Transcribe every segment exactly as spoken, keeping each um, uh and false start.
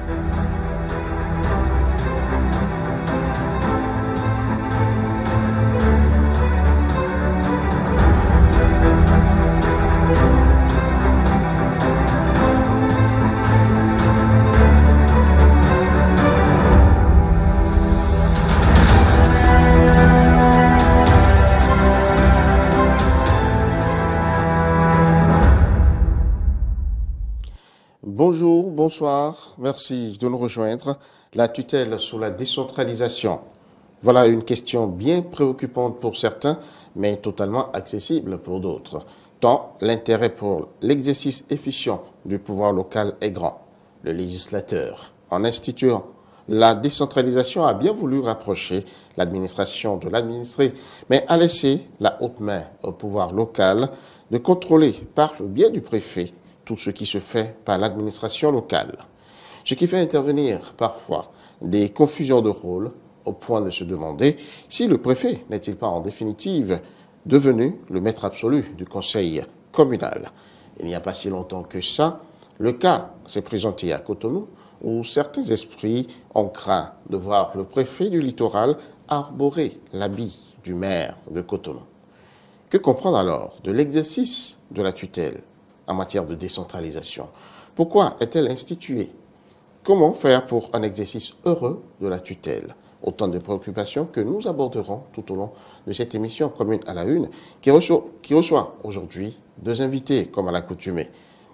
Bonjour, bonsoir, merci de nous rejoindre. La tutelle sur la décentralisation. Voilà une question bien préoccupante pour certains, mais totalement accessible pour d'autres. Tant l'intérêt pour l'exercice efficient du pouvoir local est grand. Le législateur, en instituant la décentralisation, a bien voulu rapprocher l'administration de l'administré, mais a laissé la haute main au pouvoir local de contrôler par le biais du préfet tout ce qui se fait par l'administration locale. Ce qui fait intervenir parfois des confusions de rôle au point de se demander si le préfet n'est-il pas en définitive devenu le maître absolu du conseil communal. Il n'y a pas si longtemps que ça, le cas s'est présenté à Cotonou où certains esprits ont craint de voir le préfet du littoral arborer l'habit du maire de Cotonou. Que comprendre alors de l'exercice de la tutelle en matière de décentralisation? Pourquoi est-elle instituée? Comment faire pour un exercice heureux de la tutelle? Autant de préoccupations que nous aborderons tout au long de cette émission Commune à la Une, qui reçoit, qui reçoit aujourd'hui deux invités, comme à l'accoutumée.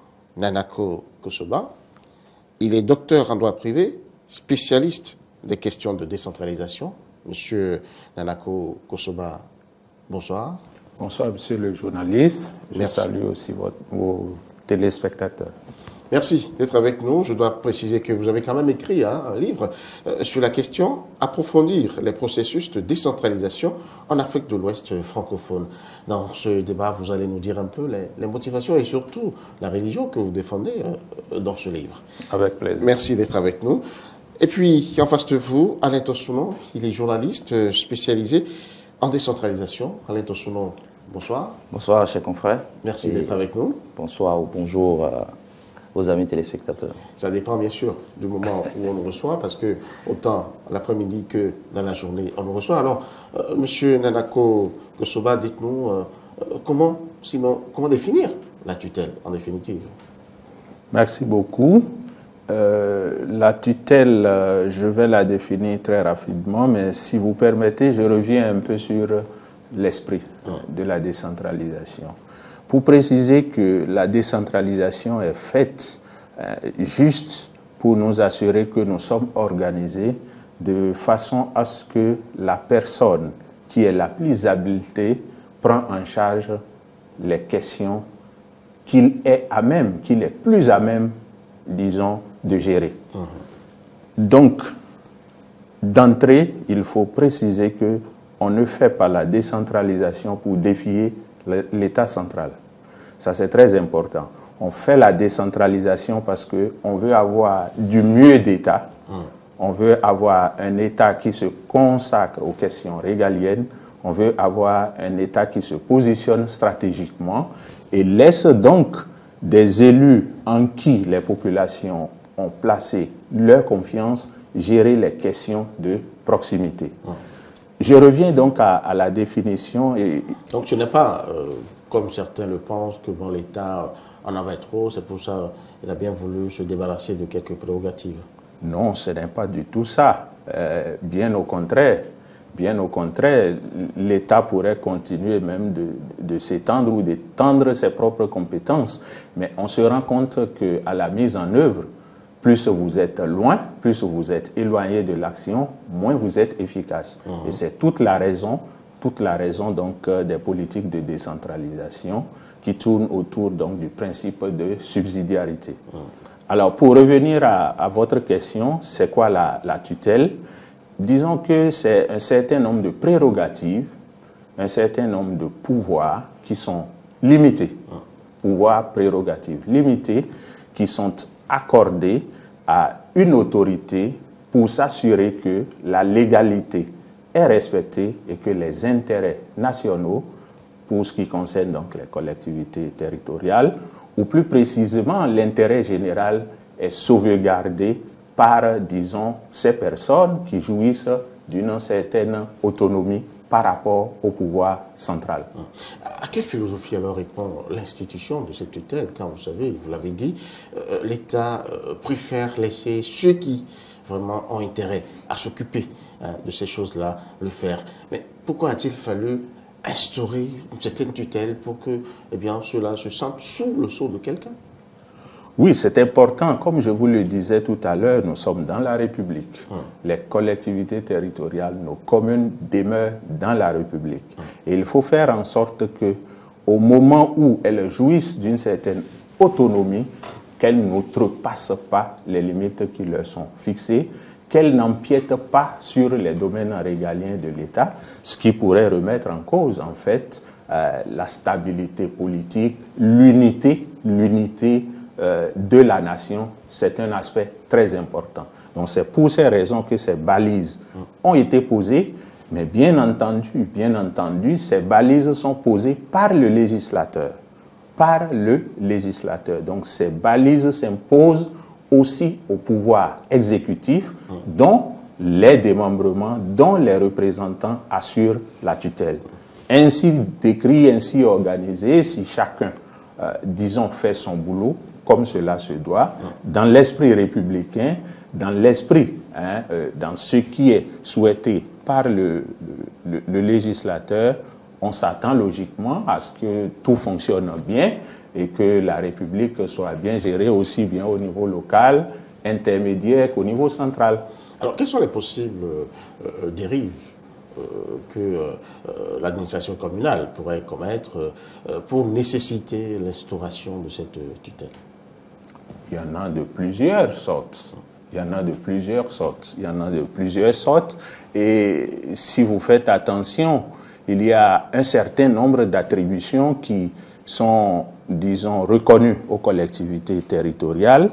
Nanako Kosoba, il est docteur en droit privé, spécialiste des questions de décentralisation. Monsieur Nanako Kosoba, bonsoir. Bonsoir, monsieur le journaliste. Je Merci. salue aussi votre, vos téléspectateurs. Merci d'être avec nous. Je dois préciser que vous avez quand même écrit hein, un livre euh, sur la question « Approfondir les processus de décentralisation en Afrique de l'Ouest francophone ». Dans ce débat, vous allez nous dire un peu les, les motivations et surtout la religion que vous défendez euh, dans ce livre. Avec plaisir. Merci d'être avec nous. Et puis, en face de vous, Alain Tossounon, il est journaliste spécialisé en décentralisation. Alain Tossounon, bonsoir. Bonsoir, chers confrères. Merci Et d'être avec nous. Bonsoir ou bonjour euh, aux amis téléspectateurs. Ça dépend bien sûr du moment où on nous reçoit, parce que autant l'après-midi que dans la journée, on nous reçoit. Alors, euh, Monsieur Nanako Kosoba, dites-nous euh, comment, sinon, comment définir la tutelle en définitive? Merci beaucoup. Euh, la tutelle, euh, je vais la définir très rapidement, mais si vous permettez, je reviens un peu sur l'esprit ouais. de la décentralisation. Pour préciser que la décentralisation est faite euh, juste pour nous assurer que nous sommes organisés de façon à ce que la personne qui est la plus habilitée prend en charge les questions qu'il est à même, qu'il est plus à même, disons, de gérer. Mmh. Donc, d'entrée, il faut préciser que on ne fait pas la décentralisation pour défier l'État central. Ça, c'est très important. On fait la décentralisation parce qu'on veut avoir du mieux d'État. Mmh. On veut avoir un État qui se consacre aux questions régaliennes. On veut avoir un État qui se positionne stratégiquement et laisse donc des élus en qui les populations ont placé leur confiance gérer les questions de proximité. Mmh. Je reviens donc à, à la définition. Et... Donc ce n'est pas, euh, comme certains le pensent, que bon, l'État en avait trop, c'est pour ça qu'il a bien voulu se débarrasser de quelques prérogatives. Non, ce n'est pas du tout ça. Euh, bien au contraire. Bien au contraire, l'État pourrait continuer même de, de s'étendre ou d'étendre ses propres compétences. Mais on se rend compte qu'à la mise en œuvre, plus vous êtes loin, plus vous êtes éloigné de l'action, moins vous êtes efficace. Mmh. Et c'est toute la raison, toute la raison donc, des politiques de décentralisation qui tournent autour donc, du principe de subsidiarité. Mmh. Alors, pour revenir à, à votre question, c'est quoi la, la tutelle ? Disons que c'est un certain nombre de prérogatives, un certain nombre de pouvoirs qui sont limités, pouvoirs prérogatives limités, qui sont accordés à une autorité pour s'assurer que la légalité est respectée et que les intérêts nationaux, pour ce qui concerne donc les collectivités territoriales, ou plus précisément l'intérêt général est sauvegardé par, disons, ces personnes qui jouissent d'une certaine autonomie par rapport au pouvoir central. À quelle philosophie alors répond l'institution de cette tutelle? Quand vous savez, vous l'avez dit, euh, l'État euh, préfère laisser ceux qui vraiment ont intérêt à s'occuper hein, de ces choses-là le faire. Mais pourquoi a-t-il fallu instaurer une certaine tutelle pour que eh bien, ceux-là se sentent sous le sceau de quelqu'un? Oui, c'est important. Comme je vous le disais tout à l'heure, nous sommes dans la République. Hum. Les collectivités territoriales, nos communes demeurent dans la République. Hum. Et il faut faire en sorte que, au moment où elles jouissent d'une certaine autonomie, qu'elles n'outrepassent pas les limites qui leur sont fixées, qu'elles n'empiètent pas sur les domaines régaliens de l'État, ce qui pourrait remettre en cause, en fait, euh, la stabilité politique, l'unité, l'unité Euh, de la nation. C'est un aspect très important. Donc c'est pour ces raisons que ces balises ont été posées, mais bien entendu, bien entendu, ces balises sont posées par le législateur, par le législateur. Donc ces balises s'imposent aussi au pouvoir exécutif, dont les démembrements, dont les représentants assurent la tutelle. Ainsi décrit, ainsi organisé, si chacun, euh, disons, fait son boulot, comme cela se doit, dans l'esprit républicain, dans l'esprit, hein, euh, dans ce qui est souhaité par le, le, le législateur, on s'attend logiquement à ce que tout fonctionne bien et que la République soit bien gérée aussi bien au niveau local, intermédiaire qu'au niveau central. Alors, quelles sont les possibles euh, dérives euh, que euh, l'administration communale pourrait commettre euh, pour nécessiter l'instauration de cette tutelle? Il y en a de plusieurs sortes. Il y en a de plusieurs sortes. Il y en a de plusieurs sortes. Et si vous faites attention, il y a un certain nombre d'attributions qui sont, disons, reconnues aux collectivités territoriales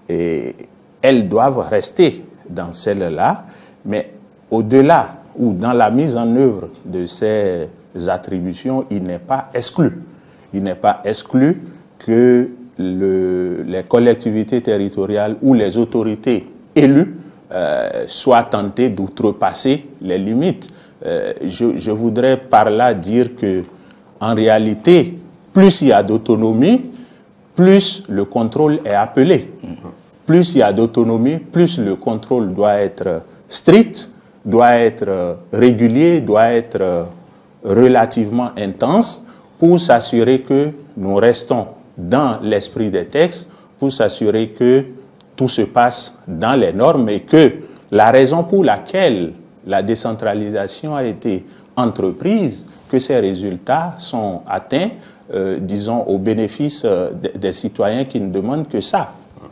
et elles doivent rester dans celles-là. Mais au-delà ou dans la mise en œuvre de ces attributions, il n'est pas exclu. Il n'est pas exclu que Le, les collectivités territoriales ou les autorités élues euh, soient tentées d'outrepasser les limites. Euh, je, je voudrais par là dire que, en réalité, plus il y a d'autonomie, plus le contrôle est appelé. Plus il y a d'autonomie, plus le contrôle doit être strict, doit être régulier, doit être relativement intense pour s'assurer que nous restons dans l'esprit des textes, pour s'assurer que tout se passe dans les normes et que la raison pour laquelle la décentralisation a été entreprise, que ces résultats sont atteints, euh, disons, au bénéfice euh, des, des citoyens qui ne demandent que ça.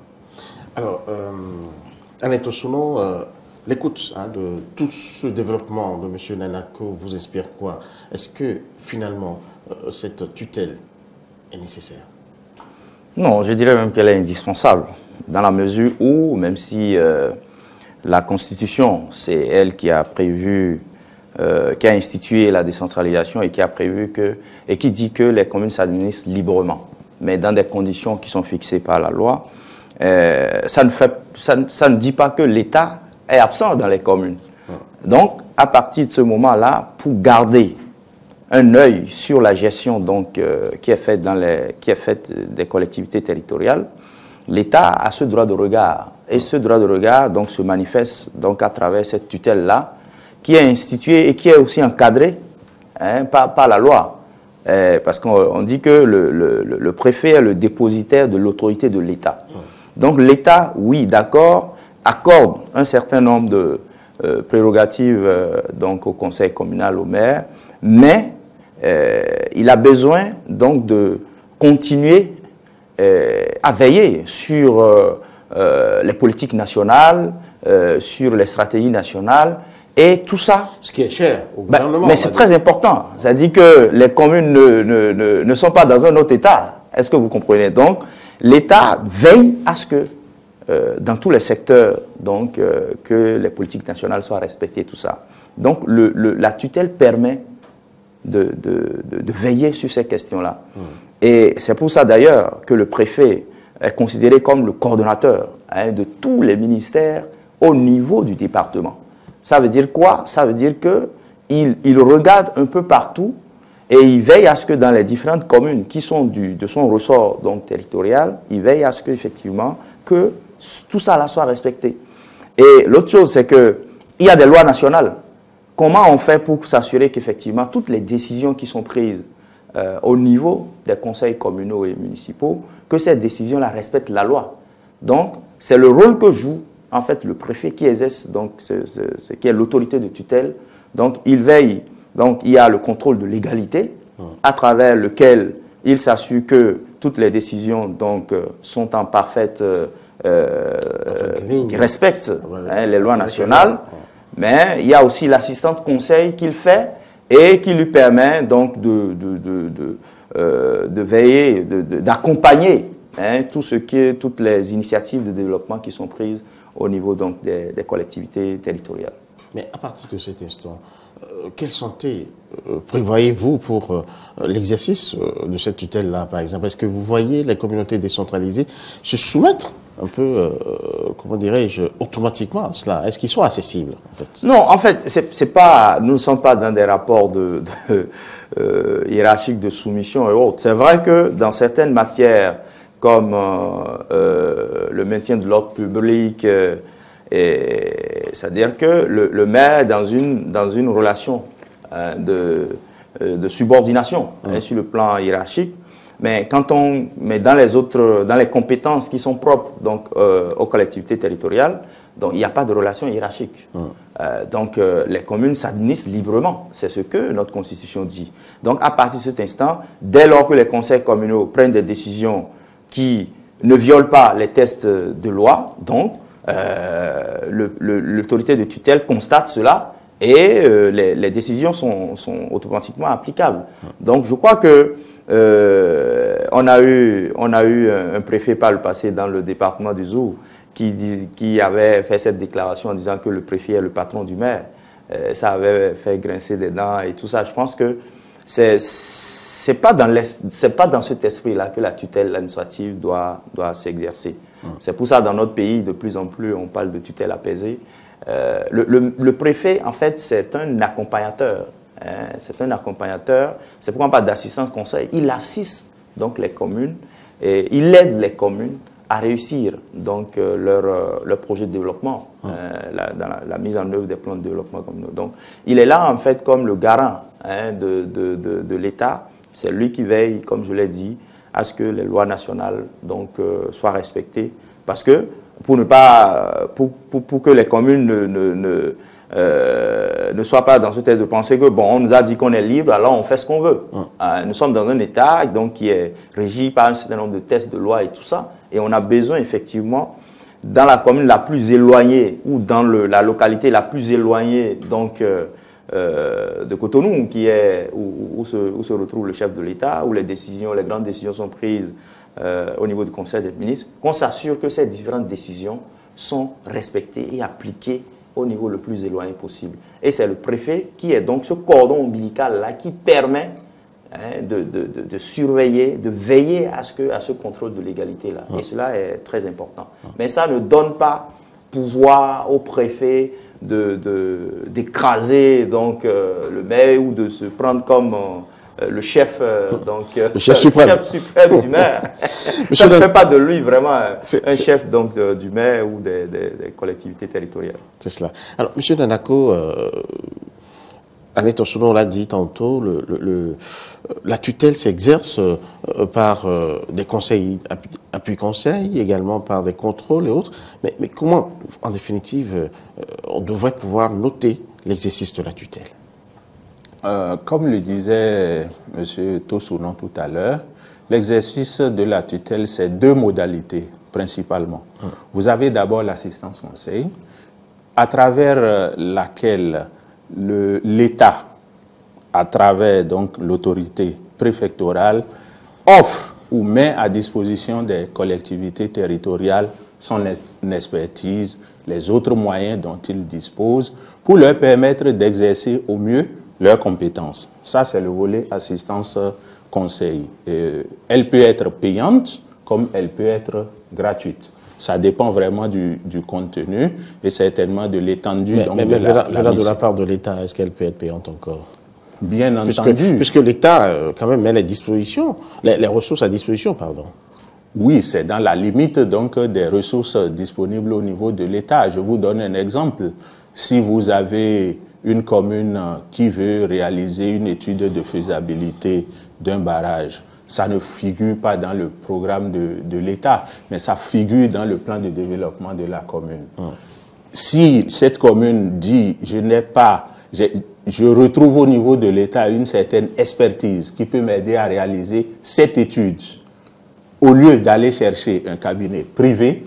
Alors, euh, Alain Tossono, euh, l'écoute hein, de tout ce développement de M. Nanako vous inspire quoi? Est-ce que, finalement, euh, cette tutelle est nécessaire? Non, je dirais même qu'elle est indispensable, dans la mesure où, même si euh, la Constitution, c'est elle qui a prévu, euh, qui a institué la décentralisation et qui a prévu que, et qui dit que les communes s'administrent librement, mais dans des conditions qui sont fixées par la loi, euh, ça, ne fait, ça, ça ne dit pas que l'État est absent dans les communes. Donc, à partir de ce moment-là, pour garder un œil sur la gestion donc, euh, qui est faite dans les, qui est faite des collectivités territoriales, l'État a ce droit de regard. Et ce droit de regard donc, se manifeste donc, à travers cette tutelle-là, qui est instituée et qui est aussi encadrée hein, par, par la loi. Euh, parce qu'on dit que le, le, le préfet est le dépositaire de l'autorité de l'État. Donc l'État, oui, d'accord, accorde un certain nombre de euh, prérogatives euh, donc, au conseil communal, au maire, mais euh, il a besoin donc de continuer euh, à veiller sur euh, euh, les politiques nationales, euh, sur les stratégies nationales, et tout ça... Ce qui est cher au ben, gouvernement. Mais c'est très important. C'est-à-dire que les communes ne, ne, ne, ne sont pas dans un autre État. Est-ce que vous comprenez? Donc, l'État veille à ce que, euh, dans tous les secteurs, donc, euh, que les politiques nationales soient respectées, tout ça. Donc, le, le, la tutelle permet de, de, de, de veiller sur ces questions-là. Mmh. Et c'est pour ça, d'ailleurs, que le préfet est considéré comme le coordonnateur hein, de tous les ministères au niveau du département. Ça veut dire quoi? Ça veut dire qu'il il regarde un peu partout et il veille à ce que dans les différentes communes qui sont du, de son ressort donc, territorial, il veille à ce que, effectivement, que tout ça là soit respecté. Et l'autre chose, c'est qu'il y a des lois nationales. Comment on fait pour s'assurer qu'effectivement, toutes les décisions qui sont prises euh, au niveau des conseils communaux et municipaux, que ces décisions-là respectent la loi? Donc, c'est le rôle que joue, en fait, le préfet qui exerce, donc, ce, ce, ce qui est l'autorité de tutelle. Donc, il veille, donc, il y a le contrôle de légalité, à travers lequel il s'assure que toutes les décisions, donc, sont en parfaite... Euh, euh, qui respectent hein, les lois nationales. Mais il y a aussi l'assistante conseil qu'il fait et qui lui permet donc de, de, de, de, euh, de veiller, d'accompagner hein, tout ce qui est, toutes les initiatives de développement qui sont prises au niveau donc, des, des collectivités territoriales. Mais à partir de cet instant, euh, quelle santé euh, prévoyez-vous pour euh, l'exercice euh, de cette tutelle-là, par exemple? Est-ce que vous voyez les communautés décentralisées se soumettre un peu, euh, comment dirais-je, automatiquement à cela? Est-ce qu'ils sont accessibles, en fait? Non, en fait, c'est, c'est pas, nous ne sommes pas dans des rapports de, de, euh, hiérarchiques de soumission et autres. C'est vrai que dans certaines matières, comme euh, euh, le maintien de l'ordre public, euh, c'est-à-dire que le, le maire est dans une, dans une relation euh, de, de subordination mmh. hein, sur le plan hiérarchique. Mais quand on met dans les autres, dans les compétences qui sont propres donc euh, aux collectivités territoriales, donc il n'y a pas de relation hiérarchique. Mmh. Euh, donc euh, les communes s'administrent librement, c'est ce que notre constitution dit. Donc à partir de cet instant, dès lors que les conseils communaux prennent des décisions qui ne violent pas les textes de loi, donc euh, l'autorité de tutelle constate cela et euh, les, les décisions sont, sont automatiquement applicables. Mmh. Donc je crois que Euh, on a eu, on a eu un, un préfet par le passé dans le département du Zou qui, dit, qui avait fait cette déclaration en disant que le préfet est le patron du maire. Euh, ça avait fait grincer des dents et tout ça. Je pense que c'est c'est pas dans c'est pas dans cet esprit-là que la tutelle administrative doit doit s'exercer. Mmh. C'est pour ça dans notre pays de plus en plus on parle de tutelle apaisée. Euh, le, le, le préfet en fait c'est un accompagnateur. Hein, c'est un accompagnateur, c'est pourquoi on parle d'assistance conseil. Il assiste donc les communes et il aide les communes à réussir donc euh, leur, euh, leur projet de développement, mmh. euh, la, dans la, la mise en œuvre des plans de développement communaux. Donc il est là en fait comme le garant hein, de, de, de, de l'État. C'est lui qui veille, comme je l'ai dit, à ce que les lois nationales donc, euh, soient respectées. Parce que pour, ne pas, pour, pour, pour que les communes ne... ne, ne Euh, ne soit pas dans ce tête de penser que, bon, on nous a dit qu'on est libre, alors on fait ce qu'on veut. Mmh. Euh, nous sommes dans un État donc, qui est régi par un certain nombre de textes de loi et tout ça, et on a besoin effectivement, dans la commune la plus éloignée, ou dans le, la localité la plus éloignée donc, euh, euh, de Cotonou, qui est, où, où, se, où se retrouve le chef de l'État, où les décisions, les grandes décisions sont prises euh, au niveau du Conseil des ministres, qu'on s'assure que ces différentes décisions sont respectées et appliquées au niveau le plus éloigné possible. Et c'est le préfet qui est donc ce cordon ombilical-là qui permet hein, de, de, de, de surveiller, de veiller à ce, que, à ce contrôle de légalité-là. Mmh. Et cela est très important. Mmh. Mais ça ne donne pas pouvoir au préfet de, de, d'écraser donc, euh, le maire ou de se prendre comme... Euh, Euh, le chef, euh, donc, euh, le chef suprême, chef suprême du maire. Ça ne fait pas de lui vraiment un, un chef donc, de, du maire ou des, des, des collectivités territoriales. C'est cela. Alors, M. Danako, euh, Annette Ossono l'a dit tantôt, le, le, le, la tutelle s'exerce euh, par euh, des conseils, appui-conseils, également par des contrôles et autres. Mais, mais comment, en définitive, euh, on devrait pouvoir noter l'exercice de la tutelle? Euh, comme le disait M. Tossono tout à l'heure, l'exercice de la tutelle, c'est deux modalités principalement. Hum. Vous avez d'abord l'assistance conseil, à travers laquelle l'État, à travers donc l'autorité préfectorale, offre ou met à disposition des collectivités territoriales son expertise, les autres moyens dont ils disposent, pour leur permettre d'exercer au mieux leurs compétences. Ça, c'est le volet assistance conseil. Et elle peut être payante comme elle peut être gratuite. Ça dépend vraiment du, du contenu et certainement de l'étendue. Mais, donc, mais, de mais la, la, la de la part de l'État, est-ce qu'elle peut être payante encore? Bien puisque, entendu. Puisque l'État, euh, quand même, met les dispositions, les, les ressources à disposition, pardon. Oui, c'est dans la limite donc des ressources disponibles au niveau de l'État. Je vous donne un exemple. Si vous avez une commune qui veut réaliser une étude de faisabilité d'un barrage, ça ne figure pas dans le programme de, de l'État, mais ça figure dans le plan de développement de la commune. Hum. Si cette commune dit « je n'ai pas, je retrouve au niveau de l'État une certaine expertise qui peut m'aider à réaliser cette étude », au lieu d'aller chercher un cabinet privé,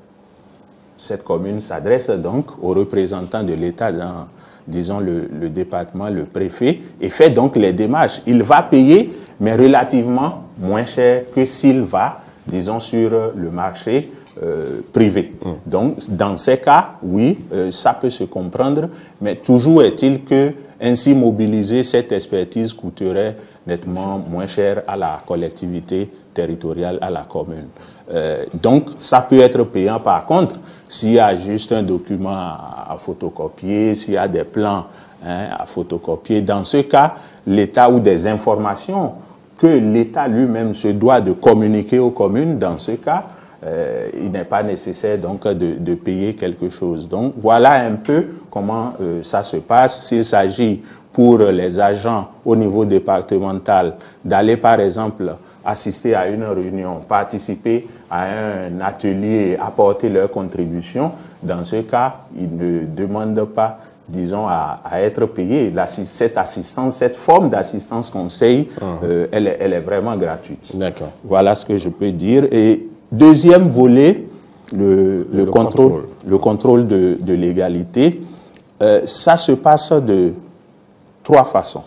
cette commune s'adresse donc aux représentants de l'État dans, disons, le, le département, le préfet, et fait donc les démarches. Il va payer, mais relativement moins cher que s'il va, disons, sur le marché euh, privé. Mmh. Donc, dans ces cas, oui, euh, ça peut se comprendre, mais toujours est-il que ainsi mobiliser cette expertise coûterait nettement moins cher à la collectivité territoriale, à la commune. Euh, donc, ça peut être payant. Par contre, s'il y a juste un document à, à photocopier, s'il y a des plans hein, à photocopier, dans ce cas, l'État ou des informations que l'État lui-même se doit de communiquer aux communes, dans ce cas, euh, il n'est pas nécessaire donc de, de payer quelque chose. Donc, voilà un peu comment euh, ça se passe. S'il s'agit pour les agents au niveau départemental d'aller, par exemple, assister à une réunion, participer à un atelier, apporter leur contribution, dans ce cas, ils ne demandent pas, disons, à, à être payés. La, cette assistance, cette forme d'assistance conseil, uh-huh. euh, elle, est, elle est vraiment gratuite. D'accord. Voilà ce que je peux dire. Et deuxième volet, le, le, le contrôle, contrôle, le contrôle de, de légalité, euh, ça se passe de trois façons.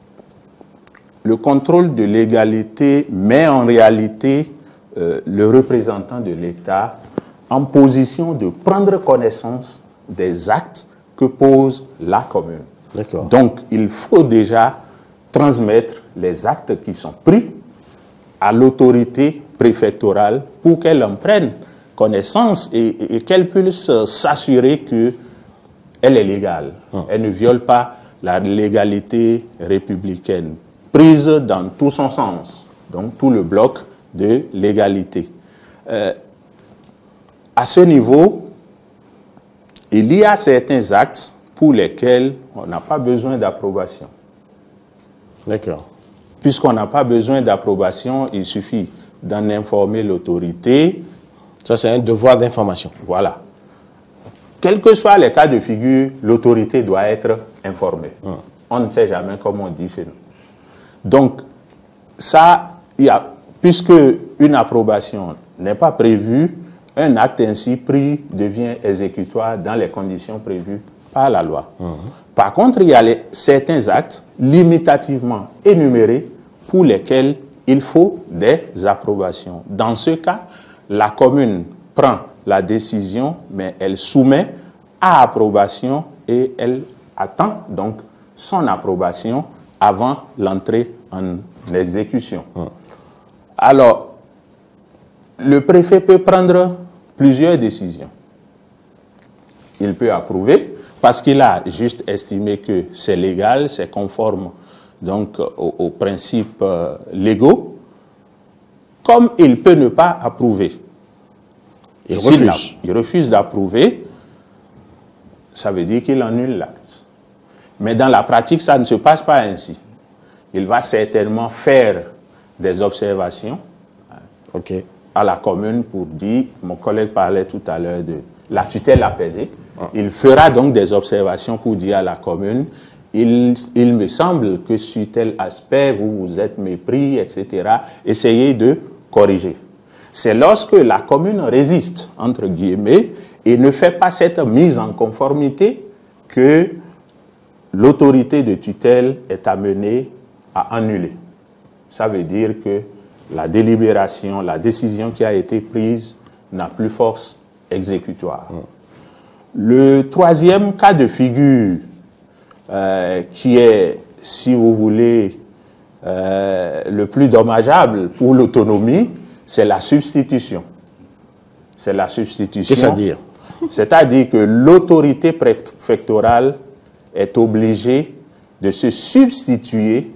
Le contrôle de légalité met en réalité euh, le représentant de l'État en position de prendre connaissance des actes que pose la commune. D'accord. Donc, il faut déjà transmettre les actes qui sont pris à l'autorité préfectorale pour qu'elle en prenne connaissance et, et qu'elle puisse s'assurer qu'elle est légale. Hum. Elle ne viole pas la légalité républicaine, prise dans tout son sens, donc tout le bloc de légalité. Euh, à ce niveau, il y a certains actes pour lesquels on n'a pas besoin d'approbation. D'accord. Puisqu'on n'a pas besoin d'approbation, il suffit d'en informer l'autorité. Ça, c'est un devoir d'information. Voilà. Quels que soient les cas de figure, l'autorité doit être informée. Hum. On ne sait jamais comment on dit chez nous. Donc, ça, il y a, puisque une approbation n'est pas prévue, un acte ainsi pris devient exécutoire dans les conditions prévues par la loi. Mmh. Par contre, il y a les, certains actes limitativement énumérés pour lesquels il faut des approbations. Dans ce cas, la commune prend la décision, mais elle soumet à approbation et elle attend donc son approbation avant l'entrée en exécution. Mmh. Alors, le préfet peut prendre plusieurs décisions. Il peut approuver parce qu'il a juste estimé que c'est légal, c'est conforme donc aux, aux principes euh, légaux, comme il peut ne pas approuver. Il refuse. Il refuse d'approuver, ça veut dire qu'il annule l'acte. Mais dans la pratique, ça ne se passe pas ainsi. Il va certainement faire des observations okay. à la commune pour dire, mon collègue parlait tout à l'heure de la tutelle apaisée. Ah. Il fera donc des observations pour dire à la commune, il, il me semble que sur tel aspect, vous vous êtes mépris, et cetera. Essayez de corriger. C'est lorsque la commune résiste, entre guillemets, et ne fait pas cette mise en conformité que l'autorité de tutelle est amenée à annuler. Ça veut dire que la délibération, la décision qui a été prise n'a plus force exécutoire. Mmh. Le troisième cas de figure, euh, qui est, si vous voulez, euh, le plus dommageable pour l'autonomie, c'est la substitution. C'est la substitution. C'est-à-dire C'est-à-dire que l'autorité préfectorale est obligée de se substituer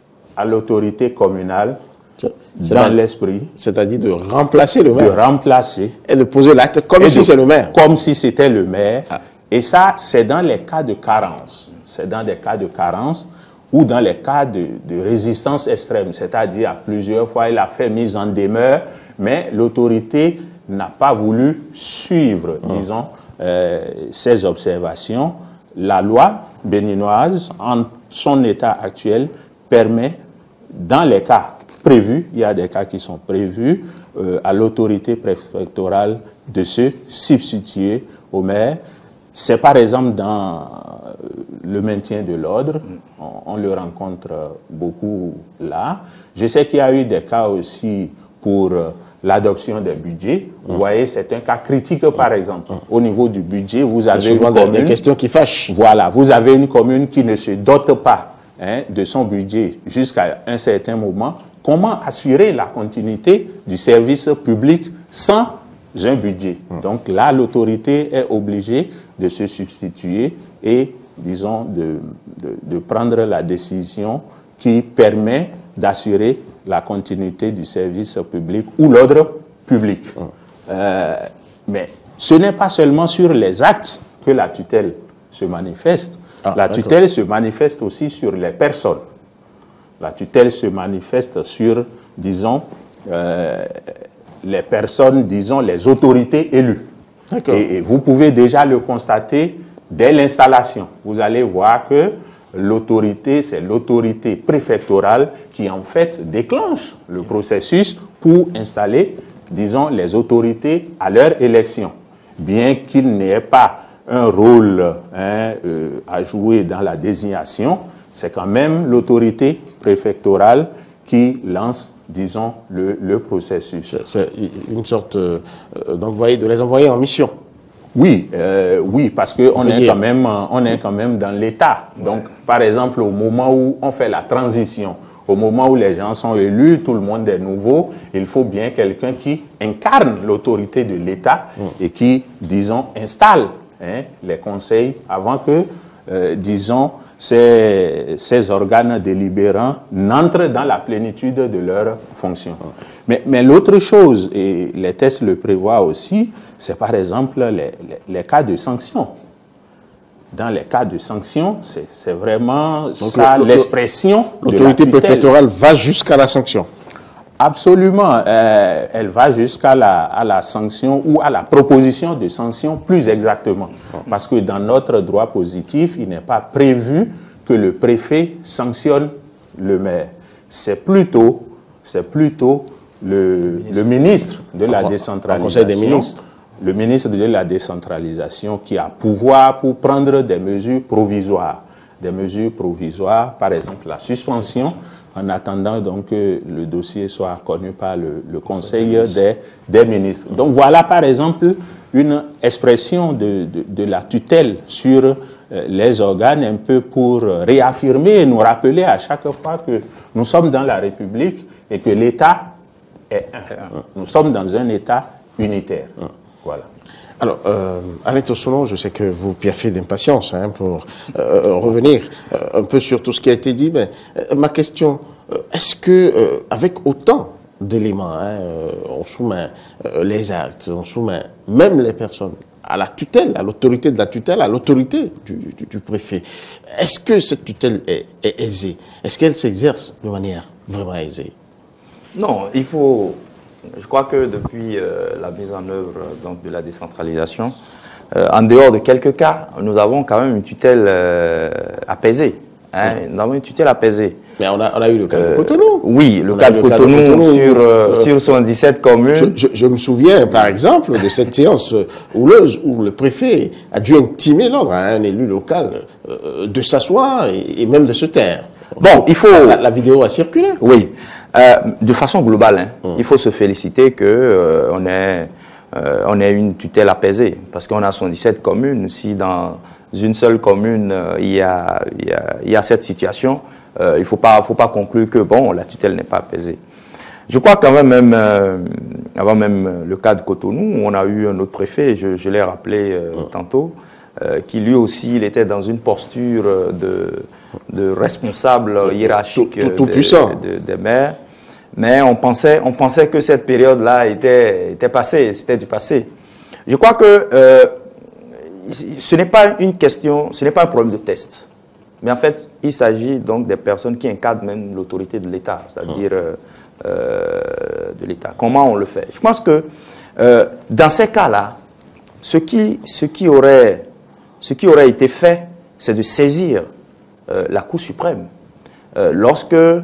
à l'autorité communale dans l'esprit. C'est-à-dire de remplacer le De maire. remplacer. Et de poser l'acte comme Et si de- c'est le maire. Comme si c'était le maire. Ah. Et ça, c'est dans les cas de carence. C'est dans des cas de carence ou dans les cas de, de résistance extrême. C'est-à-dire, à plusieurs fois, il a fait mise en demeure, mais l'autorité n'a pas voulu suivre, disons, euh, ses observations. La loi béninoise, en son état actuel, permet, dans les cas prévus, il y a des cas qui sont prévus, euh, à l'autorité préfectorale de se substituer au maire. C'est par exemple dans euh, le maintien de l'ordre, on, on le rencontre euh, beaucoup là. Je sais qu'il y a eu des cas aussi pour euh, l'adoption des budgets. Vous voyez, c'est un cas critique par exemple. Au niveau du budget, vous C'est avez une souvent des, commune, des questions qui fâchent. voilà, vous avez une commune qui ne se dote pas hein, de son budget jusqu'à un certain moment. Comment assurer la continuité du service public sans un budget? Donc là, l'autorité est obligée de se substituer et, disons, de, de, de prendre la décision qui permet d'assurer la continuité du service public ou l'ordre public. Euh, mais ce n'est pas seulement sur les actes que la tutelle se manifeste. Ah, la d'accord. tutelle se manifeste aussi sur les personnes. La tutelle se manifeste sur, disons, euh, les personnes, disons, les autorités élues. D'accord. Et, et vous pouvez déjà le constater dès l'installation. Vous allez voir que l'autorité, c'est l'autorité préfectorale qui, en fait, déclenche le processus pour installer, disons, les autorités à leur élection. Bien qu'il n'ait pas un rôle hein, euh, à jouer dans la désignation, c'est quand même l'autorité préfectorale qui lance, disons, le, le processus. C'est- C'est une sorte euh, d'envoyer, de les envoyer en mission. Oui, euh, oui, parce qu'on peut est dire. quand même, on est quand même dans l'État. Donc, par exemple, au moment où on fait la transition, au moment où les gens sont élus, tout le monde est nouveau, il faut bien quelqu'un qui incarne l'autorité de l'État et qui, disons, installe hein, les conseils avant que, euh, disons, ces, ces organes délibérants n'entrent dans la plénitude de leurs fonctions. Mais, mais l'autre chose, et les tests le prévoient aussi, c'est par exemple les, les, les cas de sanctions. Dans les cas de sanctions, c'est c'est vraiment ça le- le- l'expression de la L'autorité tutelle. préfectorale va jusqu'à la sanction. Absolument. Euh, elle va jusqu'à la, à la sanction ou à la proposition de sanction plus exactement. Parce que dans notre droit positif, il n'est pas prévu que le préfet sanctionne le maire. C'est plutôt, c'est plutôt le, le ministre de la En- en décentralisation. Conseil des ministres. Le ministre de la décentralisation qui a pouvoir pour prendre des mesures provisoires. Des mesures provisoires, par exemple la suspension, en attendant donc que le dossier soit connu par le, le Conseil des, des ministres. Donc voilà par exemple une expression de, de, de la tutelle sur euh, les organes, un peu pour réaffirmer et nous rappeler à chaque fois que nous sommes dans la République et que l'État est un. Nous sommes dans un État unitaire. Voilà. Alors, euh, Alain Tossono, je sais que vous piaffez d'impatience hein, pour euh, revenir euh, un peu sur tout ce qui a été dit. Mais euh, ma question, euh, est-ce que, euh, avec autant d'éléments, hein, euh, on soumet euh, les actes, on soumet même les personnes à la tutelle, à l'autorité de la tutelle, à l'autorité du, du, du préfet, est-ce que cette tutelle est, est aisée? Est-ce qu'elle s'exerce de manière vraiment aisée? Non, il faut... Je crois que depuis euh, la mise en œuvre donc, de la décentralisation, euh, en dehors de quelques cas, nous avons quand même une tutelle euh, apaisée. Hein, oui. Nous avons une tutelle apaisée. Mais on a, on a eu le cas euh, de Cotonou. Oui, le cas de Cotonou, Cotonou sur, euh, sur soixante-dix-sept communes. Je, je, je me souviens, par exemple, de cette séance houleuse où le préfet a dû intimer l'ordre à un élu local euh, de s'asseoir et, et même de se taire. Bon, il faut... La, la vidéo a circulé. Oui. Euh, de façon globale, hein, hum. il faut se féliciter qu'on euh, ait, euh, on ait une tutelle apaisée. Parce qu'on a soixante-dix-sept communes. Si dans une seule commune, euh, il, y a, il, y a, il y a cette situation, euh, il ne faut pas, faut pas conclure que bon, la tutelle n'est pas apaisée. Je crois quand même, même euh, avant même le cas de Cotonou, on a eu un autre préfet, je, je l'ai rappelé euh, mmh. tantôt, euh, qui lui aussi, il était dans une posture de, de responsable hiérarchique tout, tout, tout des, puissant. De, des maires. Mais on pensait, on pensait que cette période-là était, était passée, c'était du passé. Je crois que euh, ce n'est pas une question, ce n'est pas un problème de test. Mais en fait, il s'agit donc des personnes qui encadrent même l'autorité de l'État, c'est-à-dire euh, euh, de l'État. Comment on le fait? Je pense que euh, dans ces cas-là, ce qui, ce, qui aurait, ce qui aurait été fait, c'est de saisir euh, la Cour suprême. Euh, lorsque euh,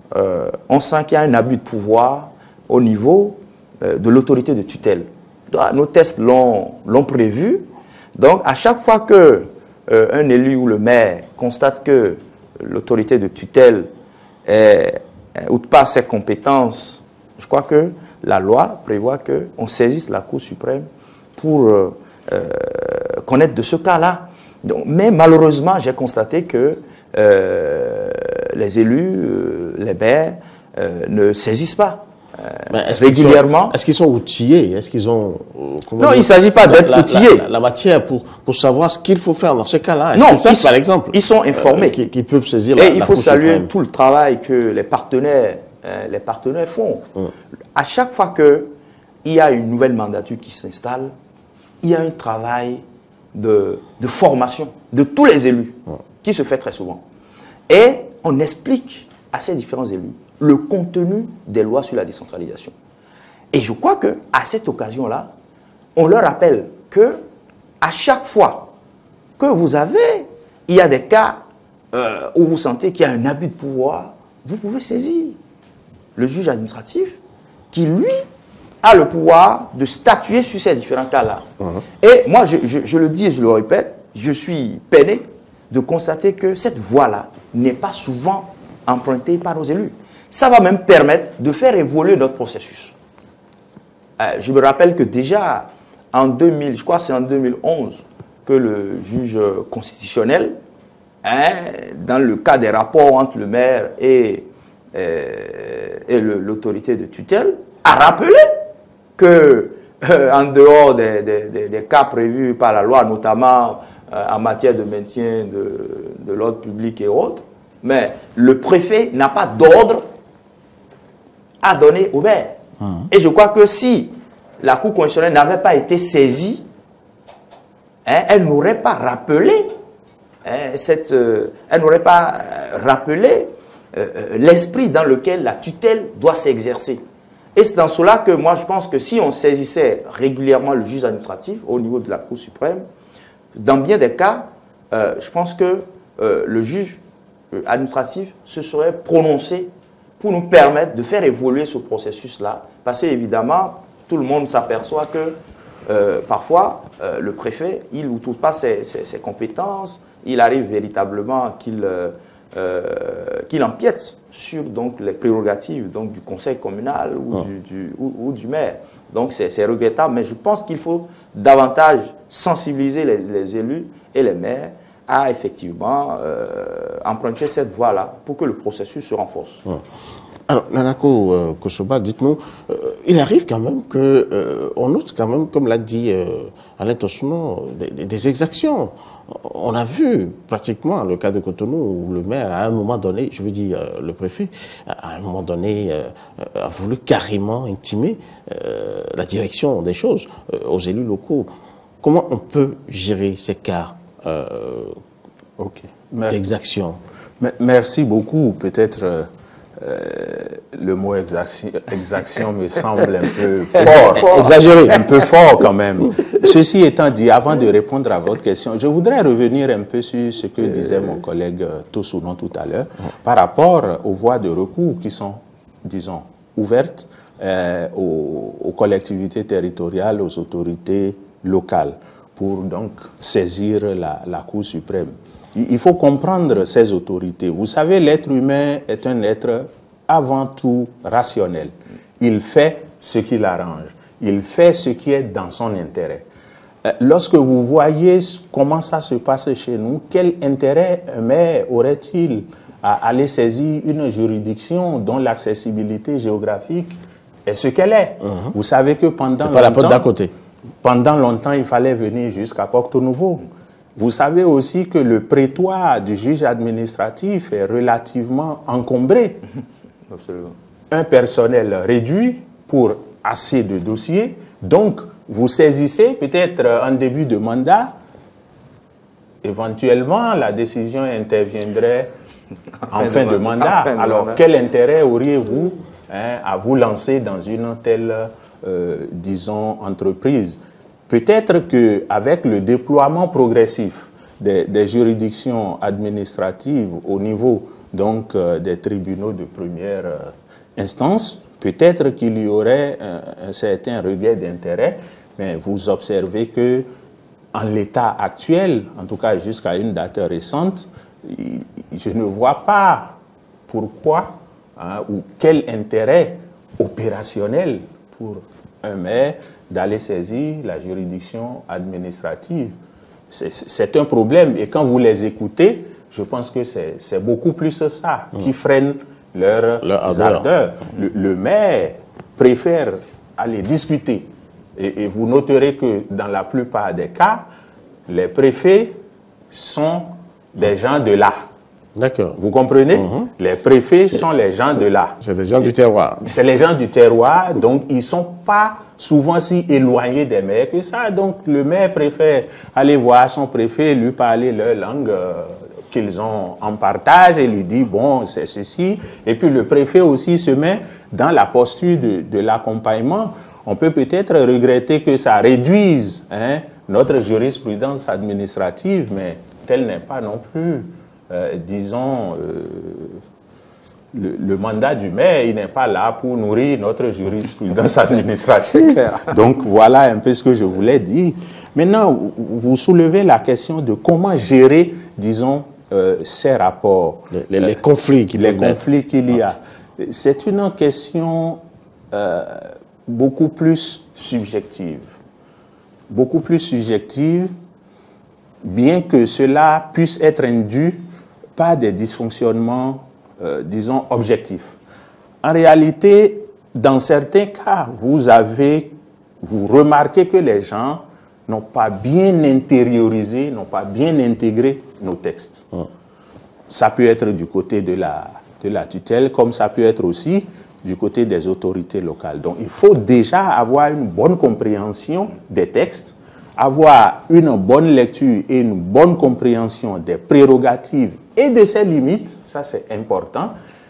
on sent qu'il y a un abus de pouvoir au niveau euh, de l'autorité de tutelle. Nos tests l'ont prévu. Donc, à chaque fois que euh, un élu ou le maire constate que l'autorité de tutelle est, outrepasse ses compétences, je crois que la loi prévoit qu'on saisisse la Cour suprême pour euh, euh, connaître de ce cas-là. Mais malheureusement, j'ai constaté que euh, les élus, euh, les maires, euh, ne saisissent pas. Euh, est régulièrement. Est-ce qu'ils sont outillés? Est-ce qu'ils ont... Euh, non, il ne s'agit pas d'être outillés. La, la, la matière pour, pour savoir ce qu'il faut faire dans ce cas-là. Non, ils savent, par exemple, ils sont informés. Euh, qui, qui peuvent saisir Et la, il la faut Cour saluer suprême. tout le travail que les partenaires, euh, les partenaires font. Hum. À chaque fois qu'il y a une nouvelle mandature qui s'installe, il y a un travail de, de formation de tous les élus hum. qui se fait très souvent. Et on explique à ces différents élus le contenu des lois sur la décentralisation. Et je crois qu'à cette occasion-là, on leur rappelle que à chaque fois que vous avez, il y a des cas euh, où vous sentez qu'il y a un abus de pouvoir, vous pouvez saisir le juge administratif qui, lui, a le pouvoir de statuer sur ces différents cas-là. Mmh. Et moi, je, je, je le dis et je le répète, je suis peiné de constater que cette voie-là n'est pas souvent empruntée par nos élus. Ça va même permettre de faire évoluer notre processus. Euh, je me rappelle que déjà en deux mille, je crois que c'est en deux mille onze que le juge constitutionnel, hein, dans le cas des rapports entre le maire et, euh, et l'autorité de tutelle, a rappelé que euh, en dehors des, des, des cas prévus par la loi, notamment euh, en matière de maintien de, de l'ordre public et autres, mais le préfet n'a pas d'ordre à donner au maire. Hum. Et je crois que si la Cour constitutionnelle n'avait pas été saisie, hein, elle n'aurait pas rappelé, hein, cette, euh, elle n'aurait pas euh, rappelé euh, l'esprit dans lequel la tutelle doit s'exercer. Et c'est dans cela que moi je pense que si on saisissait régulièrement le juge administratif au niveau de la Cour suprême, dans bien des cas, euh, je pense que euh, le juge administratif se serait prononcé pour nous permettre de faire évoluer ce processus-là. Parce qu'évidemment, tout le monde s'aperçoit que euh, parfois, euh, le préfet, il n'outille pas ses, ses, ses compétences, il arrive véritablement qu'il euh, euh, qu'il empiète sur donc, les prérogatives donc, du conseil communal ou, oh. du, du, ou, ou du maire. Donc c'est regrettable, mais je pense qu'il faut davantage sensibiliser les, les élus et les maires à effectivement euh, emprunter cette voie-là pour que le processus se renforce. Ouais. Alors, Nanako euh, Kosoba, dites-nous, euh, il arrive quand même qu'on euh, note quand même, comme l'a dit euh, Alain Tossuno, des, des exactions. On a vu pratiquement le cas de Cotonou où le maire, à un moment donné, je veux dire euh, le préfet, à un moment donné, euh, a voulu carrément intimer euh, la direction des choses euh, aux élus locaux. Comment on peut gérer ces cas Euh, okay. d'exaction? Merci beaucoup. Peut-être euh, euh, le mot exaction, exaction me semble un peu fort, exagéré, un peu fort quand même. Ceci étant dit, avant de répondre à votre question, je voudrais revenir un peu sur ce que disait mon collègue Tossuno tout à l'heure, par rapport aux voies de recours qui sont, disons, ouvertes euh, aux, aux collectivités territoriales, aux autorités locales, pour donc saisir la, la Cour suprême. Il faut comprendre ces autorités. Vous savez, l'être humain est un être avant tout rationnel. Il fait ce qui l'arrange. Il fait ce qui est dans son intérêt. Lorsque vous voyez comment ça se passe chez nous, quel intérêt un maire aurait-il à aller saisir une juridiction dont l'accessibilité géographique est ce qu'elle est. Mmh. Vous savez que pendant longtemps... C'est pas la porte d'à côté. Pendant longtemps, il fallait venir jusqu'à Porto-Novo. Vous savez aussi que le prétoire du juge administratif est relativement encombré. Absolument. Un personnel réduit pour assez de dossiers. Donc, vous saisissez peut-être en début de mandat. Éventuellement, la décision interviendrait en fin de mandat. Alors, quel intérêt auriez-vous hein, à vous lancer dans une telle, euh, disons, entreprise? Peut-être qu'avec le déploiement progressif des, des juridictions administratives au niveau donc, euh, des tribunaux de première euh, instance, peut-être qu'il y aurait un, un certain regain d'intérêt, mais vous observez que en l'état actuel, en tout cas jusqu'à une date récente, je ne vois pas pourquoi hein, ou quel intérêt opérationnel pour un maire d'aller saisir la juridiction administrative. C'est un problème. Et quand vous les écoutez, je pense que c'est beaucoup plus ça qui freine leur, leur ardeur. Le, le maire préfère aller discuter. Et, et vous noterez que dans la plupart des cas, les préfets sont des gens de là. D'accord. Vous comprenez? Mm-hmm. Les préfets sont les gens de là. C'est des gens du terroir. C'est les gens du terroir, donc ils ne sont pas souvent si éloignés des maires que ça. Donc le maire préfère aller voir son préfet, lui parler leur langue euh, qu'ils ont en partage et lui dire, bon, c'est ceci. Et puis le préfet aussi se met dans la posture de, de l'accompagnement. On peut peut-être regretter que ça réduise hein, notre jurisprudence administrative, mais tel n'est pas non plus... Euh, disons, euh, le, le mandat du maire, il n'est pas là pour nourrir notre jurisprudence administrative. Donc, voilà un peu ce que je voulais dire. Maintenant, vous soulevez la question de comment gérer, disons, euh, ces rapports. Les, les, les conflits qu'il Les conflits qu'il y a. C'est une question euh, beaucoup plus subjective. Beaucoup plus subjective, bien que cela puisse être induit par des dysfonctionnements, euh, disons, objectifs. En réalité, dans certains cas, vous avez, vous remarquez que les gens n'ont pas bien intériorisé, n'ont pas bien intégré nos textes. Mmh. Ça peut être du côté de la, de la tutelle, comme ça peut être aussi du côté des autorités locales. Donc, il faut déjà avoir une bonne compréhension des textes, avoir une bonne lecture et une bonne compréhension des prérogatives et de ses limites, ça c'est important,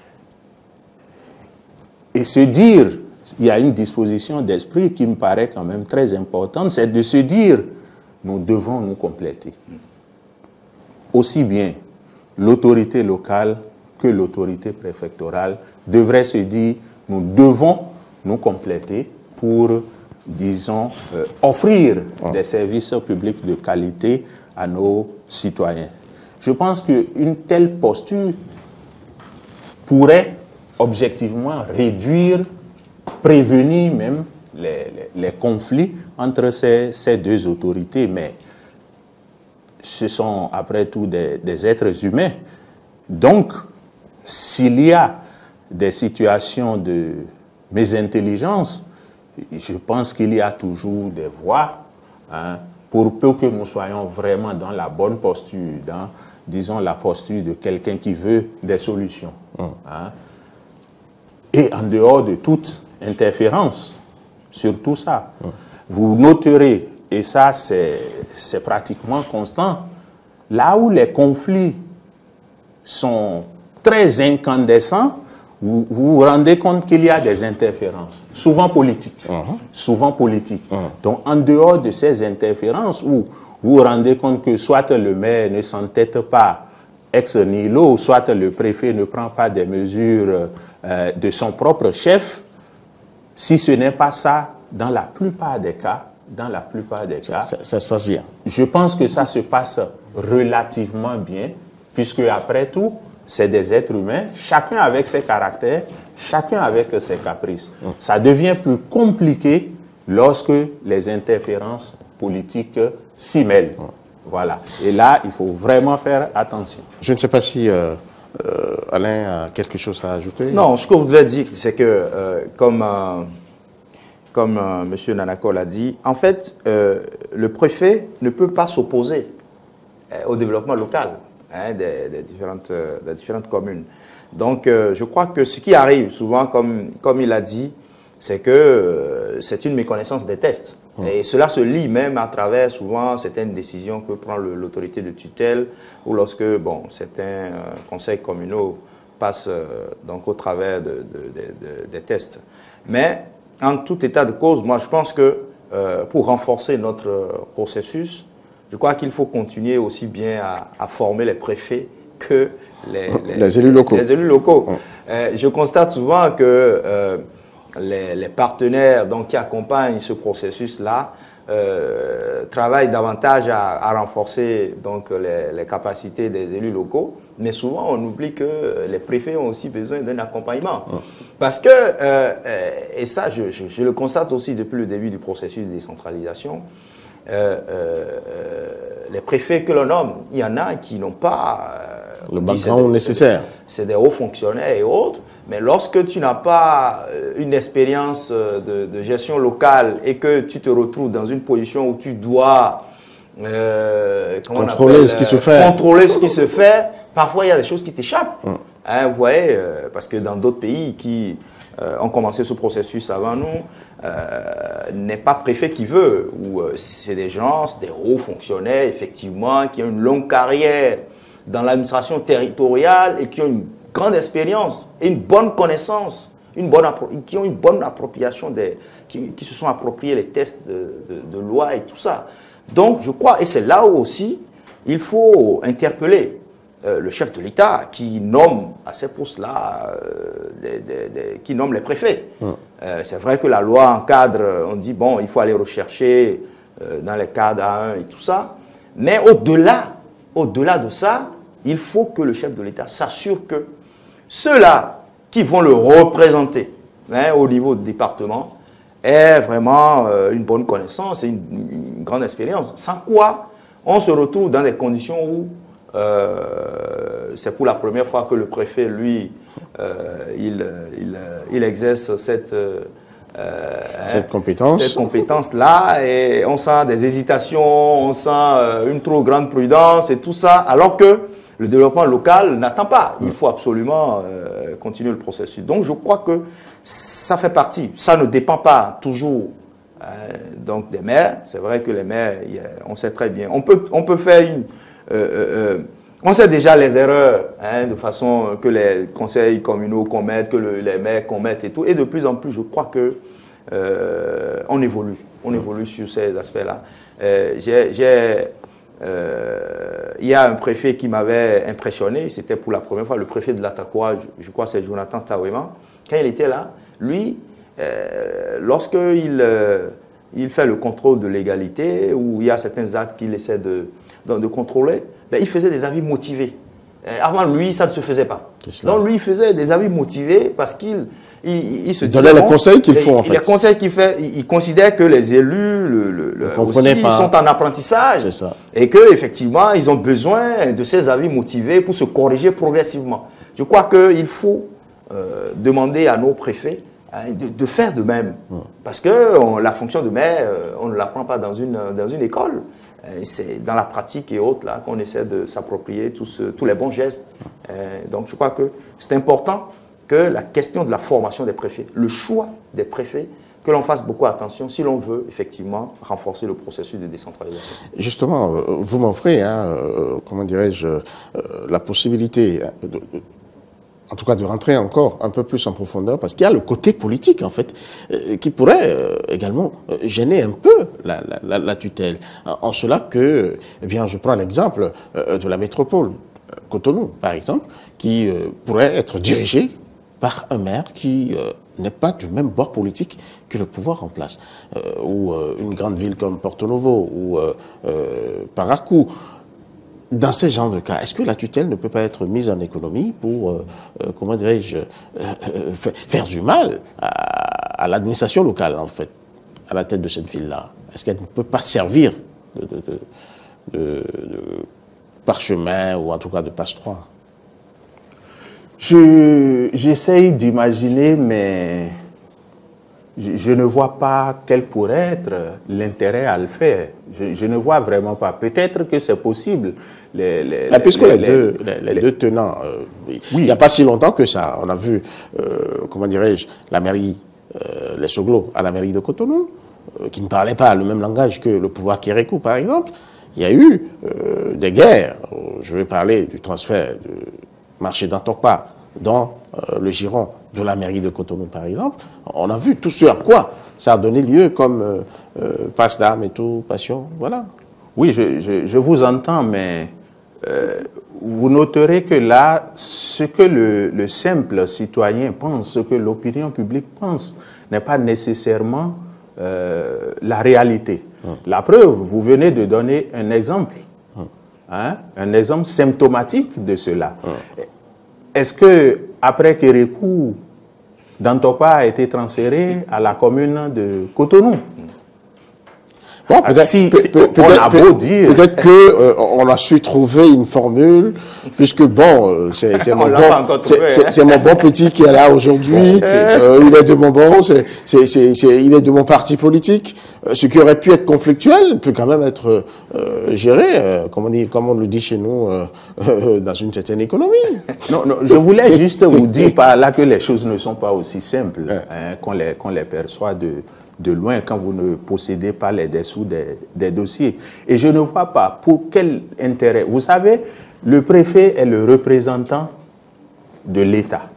et se dire, il y a une disposition d'esprit qui me paraît quand même très importante, c'est de se dire, nous devons nous compléter. Aussi bien l'autorité locale que l'autorité préfectorale devraient se dire, nous devons nous compléter pour disons, euh, offrir oh. des services publics de qualité à nos citoyens. Je pense qu'une telle posture pourrait objectivement réduire, prévenir même les, les, les conflits entre ces, ces deux autorités, mais ce sont après tout des, des êtres humains. Donc, s'il y a des situations de mésintelligence, je pense qu'il y a toujours des voies hein, pour peu que nous soyons vraiment dans la bonne posture, dans, disons, la posture de quelqu'un qui veut des solutions. Mmh. Hein, et en dehors de toute interférence, sur tout ça. Mmh. Vous noterez, et ça c'est pratiquement constant, là où les conflits sont très incandescents, Vous, vous vous rendez compte qu'il y a des interférences, souvent politiques, uh-huh. souvent politiques. Uh-huh. Donc, en dehors de ces interférences, où vous vous rendez compte que soit le maire ne s'entête pas ex nihilo, soit le préfet ne prend pas des mesures euh, de son propre chef, si ce n'est pas ça, dans la plupart des cas, dans la plupart des cas, ça, ça, ça se passe bien. Je pense que ça se passe relativement bien, puisque après tout, c'est des êtres humains, chacun avec ses caractères, chacun avec ses caprices. Mmh. Ça devient plus compliqué lorsque les interférences politiques s'y mêlent. Mmh. Voilà. Et là, il faut vraiment faire attention. Je ne sais pas si euh, Euh, Alain a quelque chose à ajouter? Non, ce que je voudrais dire, c'est que, euh, comme, euh, comme euh, M. Nanako l'a dit, en fait, euh, le préfet ne peut pas s'opposer euh, au développement local hein, des, des, différentes, euh, des différentes communes. Donc, euh, je crois que ce qui arrive souvent, comme, comme il a dit, c'est que euh, c'est une méconnaissance des tests. Mmh. Et cela se lit même à travers souvent certaines décisions que prend l'autorité de tutelle ou lorsque bon, certains euh, conseils communaux passent euh, donc au travers de, de, de, de, des tests. Mais en tout état de cause, moi je pense que euh, pour renforcer notre processus, je crois qu'il faut continuer aussi bien à, à former les préfets que les, les, les élus locaux. Les élus locaux. Mmh. Euh, je constate souvent que euh, les, les partenaires donc, qui accompagnent ce processus-là euh, travaillent davantage à, à renforcer donc, les, les capacités des élus locaux, mais souvent on oublie que les préfets ont aussi besoin d'un accompagnement. Mmh. Parce que, euh, et ça je, je, je le constate aussi depuis le début du processus de décentralisation, euh, euh, les préfets que l'on nomme, il y en a qui n'ont pas euh, le background nécessaire. C'est des, des hauts fonctionnaires et autres, mais lorsque tu n'as pas une expérience de, de gestion locale et que tu te retrouves dans une position où tu dois euh, contrôler appelle, ce qui se fait, contrôler ce qui se fait, parfois il y a des choses qui t'échappent. Hum. Hein, vous voyez, euh, parce que dans d'autres pays qui euh, ont commencé ce processus avant nous, euh, n'est pas préfet qui veut, ou euh, c'est des gens, des hauts fonctionnaires, effectivement, qui ont une longue carrière dans l'administration territoriale et qui ont une grande expérience et une bonne connaissance, une bonne qui ont une bonne appropriation, des, qui, qui se sont appropriés les tests de, de, de loi et tout ça. Donc, je crois, et c'est là où aussi, il faut interpeller euh, le chef de l'État qui nomme à ces postes-là, euh, qui nomme les préfets. Mmh. Euh, c'est vrai que la loi encadre, on dit, bon, il faut aller rechercher euh, dans les cadres A un et tout ça, mais au-delà, au-delà de ça, il faut que le chef de l'État s'assure que ceux-là qui vont le représenter hein, au niveau du département aient vraiment euh, une bonne connaissance et une, une grande expérience. Sans quoi, on se retrouve dans des conditions où euh, c'est pour la première fois que le préfet, lui, euh, il, il, il exerce cette, euh, cette compétence. Cette compétence-là, et on sent des hésitations, on sent euh, une trop grande prudence et tout ça, alors que le développement local n'attend pas. Il faut absolument euh, continuer le processus. Donc, je crois que ça fait partie. Ça ne dépend pas toujours euh, donc des maires. C'est vrai que les maires, a, on sait très bien. On peut, on peut faire une... Euh, euh, on sait déjà les erreurs, hein, de façon que les conseils communaux commettent, que le, les maires commettent et tout. Et de plus en plus, je crois que euh, on évolue. On évolue sur ces aspects-là. Euh, j'ai... Euh, il y a un préfet qui m'avait impressionné, c'était pour la première fois, le préfet de l'Atakwa, je, je crois que c'est Jonathan Tawema. Quand il était là, lui, euh, lorsqu'il euh, il fait le contrôle de légalité, où il y a certains actes qu'il essaie de, de, de contrôler, ben, il faisait des avis motivés. Euh, avant lui, ça ne se faisait pas. Donc lui, il faisait des avis motivés parce qu'il Il, il se disait les conseils qu'il faut en fait. Les conseils qu'il fait, il, il considère que les élus le, le, le, aussi, sont en apprentissage ça. Et qu'effectivement, ils ont besoin de ces avis motivés pour se corriger progressivement. Je crois qu'il faut euh, demander à nos préfets hein, de, de faire de même. Hum. Parce que on, la fonction de maire, on ne l'apprend pas dans une, dans une école. C'est dans la pratique et autres là qu'on essaie de s'approprier tous, tous les bons gestes. Euh, donc je crois que c'est important que la question de la formation des préfets, le choix des préfets, que l'on fasse beaucoup attention si l'on veut effectivement renforcer le processus de décentralisation. Justement, vous m'offrez, hein, euh, comment dirais-je, euh, la possibilité, de, de, en tout cas de rentrer encore un peu plus en profondeur, parce qu'il y a le côté politique, en fait, euh, qui pourrait euh, également gêner un peu la, la, la tutelle. En cela que, eh bien, je prends l'exemple euh, de la métropole, Cotonou, par exemple, qui euh, pourrait être dirigée par un maire qui euh, n'est pas du même bord politique que le pouvoir en place. Euh, ou euh, une grande ville comme Porto Novo ou euh, euh, Parakou. Dans ces genres de cas, est-ce que la tutelle ne peut pas être mise en économie pour, euh, euh, comment dirais-je, euh, euh, faire du mal à, à l'administration locale, en fait, à la tête de cette ville-là? Est-ce qu'elle ne peut pas servir de, de, de, de, de parchemin ou en tout cas de passe-droit? Je, j'essaye d'imaginer, mais je, je ne vois pas quel pourrait être l'intérêt à le faire. Je, je ne vois vraiment pas. Peut-être que c'est possible. Les, les, ah, puisque les, les, deux, les, les, les deux tenants, euh, oui. il n'y a pas si longtemps que ça, on a vu, euh, comment dirais-je, la mairie, euh, les Soglo à la mairie de Cotonou, euh, qui ne parlaient pas le même langage que le pouvoir Kérékou, par exemple. Il y a eu euh, des guerres. Je vais parler du transfert du marché d'Antokpa dans euh, le giron de la mairie de Cotonou, par exemple. On a vu tout ce à quoi ça a donné lieu comme euh, euh, passe d'âme et tout, passion, voilà. Oui, je, je, je vous entends, mais euh, vous noterez que là, ce que le, le simple citoyen pense, ce que l'opinion publique pense, n'est pas nécessairement euh, la réalité. Hum. La preuve, vous venez de donner un exemple, hum. hein, un exemple symptomatique de cela. Hum. Est-ce que après Kérékou, Dantokpa a été transféré à la commune de Cotonou? Bon, peut-être si, peut, si, peut, on a beau dire. Peut-être qu'on euh, a su trouver une formule, puisque bon, euh, c'est mon, bon, hein. mon bon petit qui est là aujourd'hui, euh, il est de mon bon, c'est, c'est, c'est, c'est, il est de mon parti politique. Euh, ce qui aurait pu être conflictuel peut quand même être euh, géré, euh, comme, on dit, comme on le dit chez nous, euh, euh, dans une certaine économie. Non, non, je voulais juste vous dire par là que les choses ne sont pas aussi simples hein, qu'on les, qu'on les perçoit de... de loin quand vous ne possédez pas les dessous des, des dossiers. Et je ne vois pas pour quel intérêt. Vous savez, le préfet est le représentant de l'État,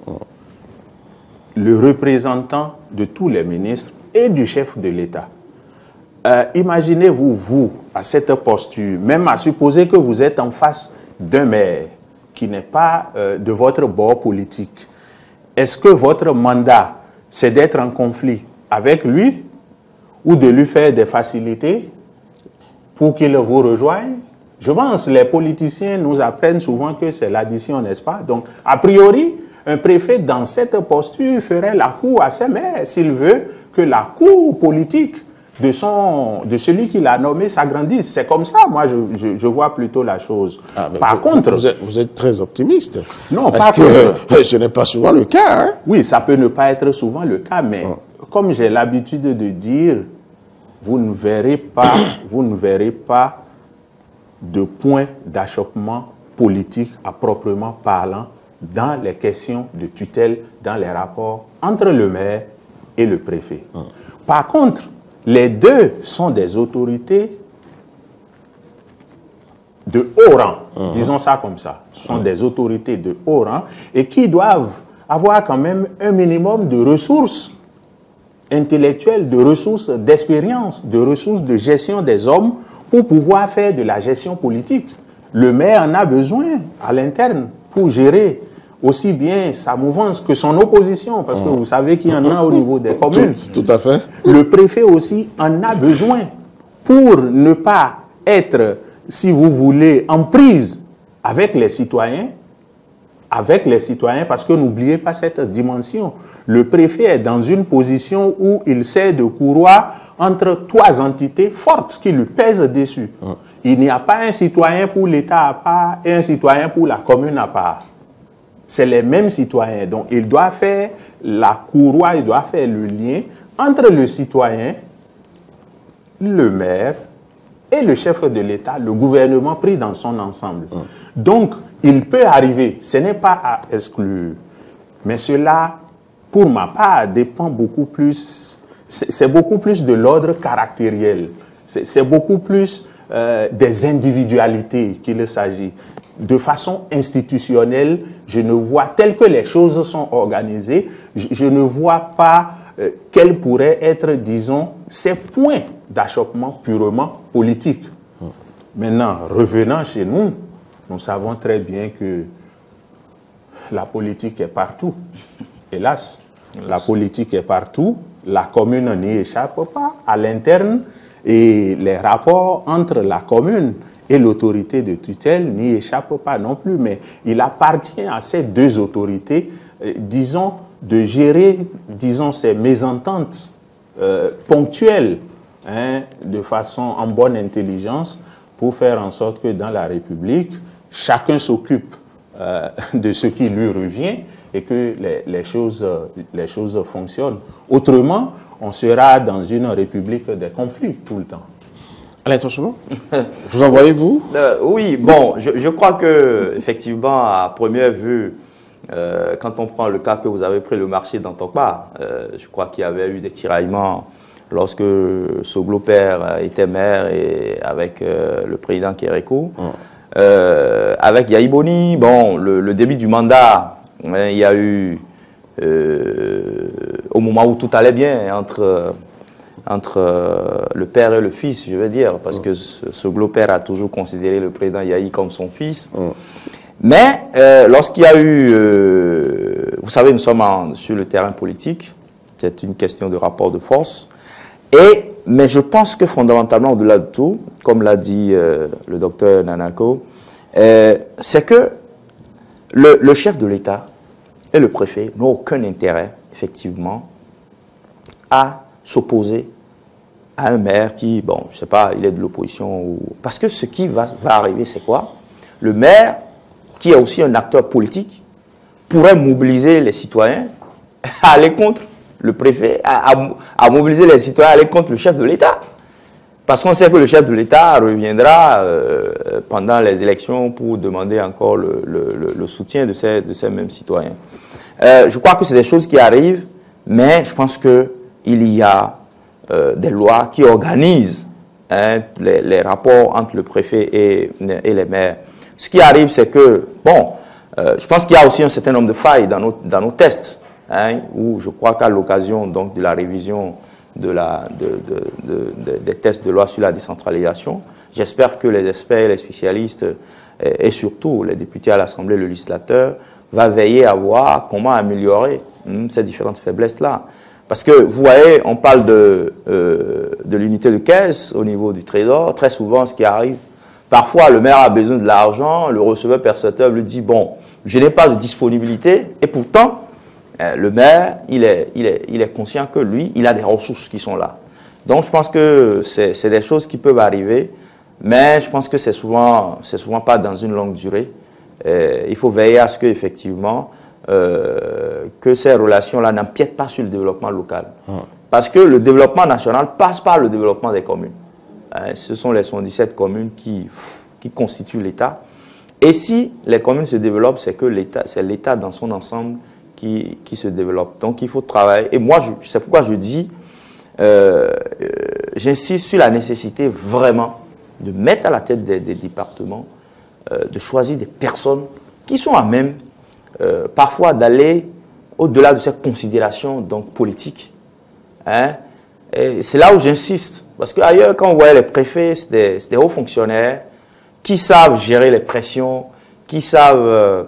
le représentant de tous les ministres et du chef de l'État. Euh, Imaginez-vous, vous, à cette posture, même à supposer que vous êtes en face d'un maire qui n'est pas euh, de votre bord politique. Est-ce que votre mandat, c'est d'être en conflit avec lui ou de lui faire des facilités pour qu'il vous rejoigne? Je pense que les politiciens nous apprennent souvent que c'est l'addition, n'est-ce pas? Donc, a priori, un préfet dans cette posture ferait la cour à ses maires s'il veut que la cour politique de, son, de celui qu'il a nommé s'agrandisse. C'est comme ça, moi, je, je, je vois plutôt la chose. Ah, par vous, contre... Vous êtes, vous êtes très optimiste. Non, parce pas que contre. Ce n'est pas souvent le cas. Hein? Oui, ça peut ne pas être souvent le cas, mais... Hum. Comme j'ai l'habitude de dire, vous ne verrez pas, vous ne verrez pas de point d'achoppement politique à proprement parlant dans les questions de tutelle, dans les rapports entre le maire et le préfet. Hum. Par contre, les deux sont des autorités de haut rang, hum. disons ça comme ça, sont hum. des autorités de haut rang et qui doivent avoir quand même un minimum de ressources intellectuelle, de ressources d'expérience, de ressources de gestion des hommes pour pouvoir faire de la gestion politique. Le maire en a besoin à l'interne pour gérer aussi bien sa mouvance que son opposition, parce que vous savez qu'il y en a au niveau des communes. Tout, tout à fait. Le préfet aussi en a besoin pour ne pas être, si vous voulez, en prise avec les citoyens, avec les citoyens, parce que n'oubliez pas cette dimension. Le préfet est dans une position où il sert de courroie entre trois entités fortes qui lui pèsent dessus. Hum. Il n'y a pas un citoyen pour l'État à part et un citoyen pour la commune à part. C'est les mêmes citoyens. Donc, il doit faire la courroie, il doit faire le lien entre le citoyen, le maire et le chef de l'État, le gouvernement pris dans son ensemble. Hum. Donc, il peut arriver, ce n'est pas à exclure, mais cela, pour ma part, dépend beaucoup plus, c'est beaucoup plus de l'ordre caractériel, c'est beaucoup plus euh, des individualités qu'il s'agit. De façon institutionnelle, je ne vois, tel que les choses sont organisées, je, je ne vois pas euh, quels pourraient être, disons, ces points d'achoppement purement politiques. Maintenant, revenant chez nous, nous savons très bien que la politique est partout. Hélas, la politique est partout. La commune n'y échappe pas à l'interne. Et les rapports entre la commune et l'autorité de tutelle n'y échappent pas non plus. Mais il appartient à ces deux autorités, euh, disons, de gérer, disons, ces mésententes euh, ponctuelles, hein, de façon en bonne intelligence, pour faire en sorte que dans la République, chacun s'occupe euh, de ce qui lui revient et que les, les, choses, les choses fonctionnent. Autrement, on sera dans une république des conflits tout le temps. Alain Tossoumou, vous en voyez, vous euh, Oui, bon, je, je crois que effectivement, à première vue, euh, quand on prend le cas que vous avez pris le marché d'Antokpa, euh, je crois qu'il y avait eu des tiraillements lorsque Soglo Père était maire et avec euh, le président Kérékou. Mmh. Euh, avec Yahi Boni, bon, le, le début du mandat, hein, il y a eu, euh, au moment où tout allait bien, entre... entre euh, le père et le fils, je veux dire, parce mmh. que ce, ce Soglo Père a toujours considéré le président Yahi comme son fils. Mmh. Mais euh, lorsqu'il y a eu, euh, vous savez, nous sommes en, sur le terrain politique, c'est une question de rapport de force, et, mais je pense que fondamentalement, au-delà de tout, comme l'a dit euh, le docteur Nanako, euh, c'est que le, le chef de l'État et le préfet n'ont aucun intérêt, effectivement, à s'opposer à un maire qui, bon, je ne sais pas, il est de l'opposition. Ou... Parce que ce qui va, va arriver, c'est quoi? Le maire, qui est aussi un acteur politique, pourrait mobiliser les citoyens à aller contre le préfet, à, à, à mobiliser les citoyens à aller contre le chef de l'État. Parce qu'on sait que le chef de l'État reviendra euh, pendant les élections pour demander encore le, le, le soutien de ces, de ces mêmes citoyens. Euh, je crois que c'est des choses qui arrivent, mais je pense que il y a euh, des lois qui organisent hein, les, les rapports entre le préfet et, et les maires. Ce qui arrive, c'est que, bon, euh, je pense qu'il y a aussi un certain nombre de failles dans nos, dans nos tests, hein, où je crois qu'à l'occasion donc de la révision de la, de, de, de, de, des tests de loi sur la décentralisation, j'espère que les experts, les spécialistes et, et surtout les députés à l'Assemblée, le législateur, va veiller à voir comment améliorer hein, ces différentes faiblesses-là. Parce que, vous voyez, on parle de, euh, de l'unité de caisse au niveau du Trésor. Très souvent, ce qui arrive, parfois, le maire a besoin de l'argent, le receveur percepteur lui dit, bon, je n'ai pas de disponibilité. Et pourtant, euh, le maire, il est, il, est, il est conscient que lui, il a des ressources qui sont là. Donc, je pense que c'est des choses qui peuvent arriver, mais je pense que c'est souvent, c'est souvent pas dans une longue durée. Euh, il faut veiller à ce qu'effectivement, Euh, que ces relations-là n'empiètent pas sur le développement local. Hum. Parce que le développement national passe par le développement des communes. Hein, ce sont les soixante-dix-sept communes qui, qui constituent l'État. Et si les communes se développent, c'est que l'État, c'est l'État dans son ensemble qui, qui se développe. Donc il faut travailler. Et moi, c'est pourquoi je dis, euh, euh, j'insiste sur la nécessité vraiment de mettre à la tête des, des départements, euh, de choisir des personnes qui sont à même Euh, parfois d'aller au-delà de cette considération donc, politique. Hein? C'est là où j'insiste. Parce qu'ailleurs, quand on voit les préfets, c'est des, des hauts fonctionnaires qui savent gérer les pressions, qui savent, euh,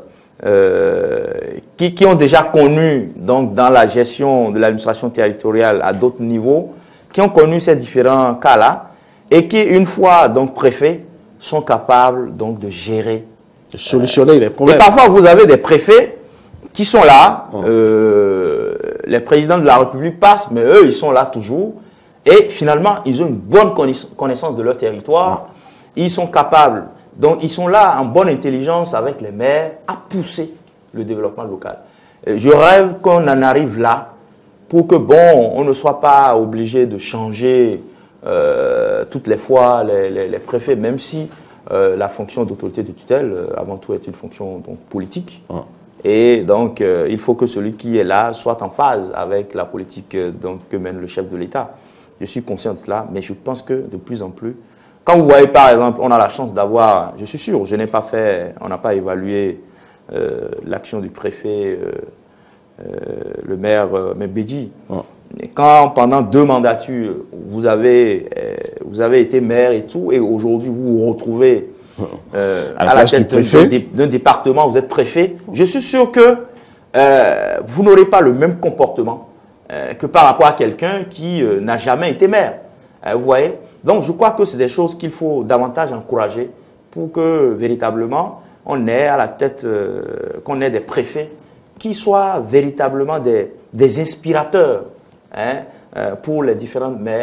euh, qui, qui ont déjà connu donc, dans la gestion de l'administration territoriale à d'autres niveaux, qui ont connu ces différents cas-là, et qui, une fois donc préfets, sont capables donc, de gérer de solutionner les problèmes. Et parfois, vous avez des préfets qui sont là, oh. euh, les présidents de la République passent, mais eux, ils sont là toujours. Et finalement, ils ont une bonne connaissance de leur territoire. Oh. Ils sont capables, donc ils sont là en bonne intelligence avec les maires à pousser le développement local. Et je rêve qu'on en arrive là pour que, bon, on ne soit pas obligé de changer euh, toutes les fois les, les, les préfets, même si Euh, la fonction d'autorité de tutelle, euh, avant tout, est une fonction donc, politique. Ah. Et donc, euh, il faut que celui qui est là soit en phase avec la politique euh, donc, que mène le chef de l'État. Je suis conscient de cela, mais je pense que de plus en plus, quand vous voyez par exemple, on a la chance d'avoir, je suis sûr, je n'ai pas fait, on n'a pas évalué euh, l'action du préfet, euh, euh, le maire euh, Mbedji. Ah. Quand pendant deux mandatures, vous avez, euh, vous avez été maire et tout, et aujourd'hui vous vous retrouvez euh, à, à la tête d'un département, vous êtes préfet, je suis sûr que euh, vous n'aurez pas le même comportement euh, que par rapport à quelqu'un qui euh, n'a jamais été maire. Euh, vous voyez? Donc je crois que c'est des choses qu'il faut davantage encourager pour que véritablement on ait à la tête, euh, qu'on ait des préfets qui soient véritablement des, des inspirateurs. Hein, euh, pour les différents maires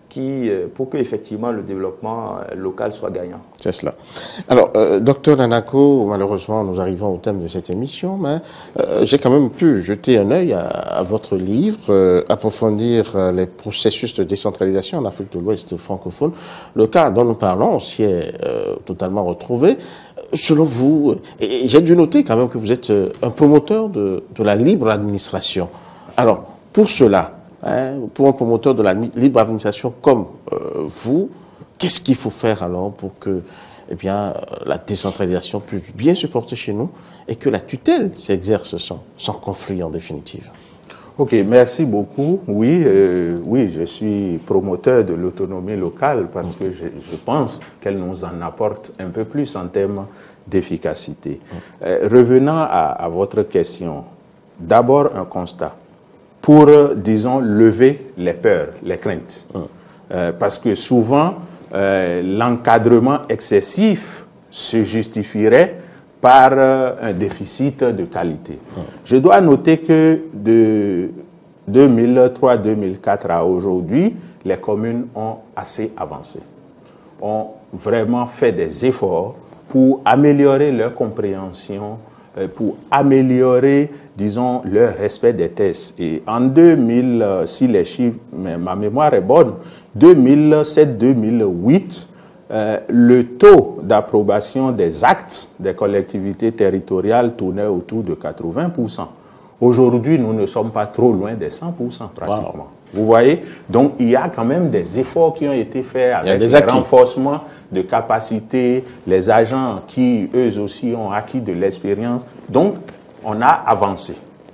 qui, pour que effectivement le développement local soit gagnant. C'est cela. Alors, euh, docteur Nanako, malheureusement, nous arrivons au thème de cette émission, mais euh, j'ai quand même pu jeter un œil à, à votre livre, euh, approfondir euh, les processus de décentralisation en Afrique de l'Ouest francophone. Le cas dont nous parlons, on s'y est euh, totalement retrouvé. Selon vous, et j'ai dû noter quand même que vous êtes un promoteur de, de la libre administration. Alors, pour cela, hein, pour un promoteur de la libre administration comme euh, vous, qu'est-ce qu'il faut faire alors pour que eh bien, la décentralisation puisse bien se porter chez nous et que la tutelle s'exerce sans, sans conflit en définitive? Ok, merci beaucoup. Oui, euh, oui, je suis promoteur de l'autonomie locale parce que je, je pense qu'elle nous en apporte un peu plus en termes d'efficacité. Euh, revenant à, à votre question, d'abord un constat. Pour, euh, disons, lever les peurs, les craintes. Euh, parce que souvent, euh, l'encadrement excessif se justifierait par euh, un déficit de qualité. Je dois noter que de deux mille trois deux mille quatre à aujourd'hui, les communes ont assez avancé, ont vraiment fait des efforts pour améliorer leur compréhension, euh, pour améliorer, disons, leur respect des tests. Et en deux mille, si les chiffres, mais ma mémoire est bonne, deux mille sept deux mille huit, Euh, le taux d'approbation des actes des collectivités territoriales tournait autour de quatre-vingts pour cent. Aujourd'hui, nous ne sommes pas trop loin des cent pour cent pratiquement. Wow. Vous voyez? Donc, il y a quand même des efforts qui ont été faits avec le renforcement de capacités, les agents qui, eux aussi, ont acquis de l'expérience. Donc, on a avancé.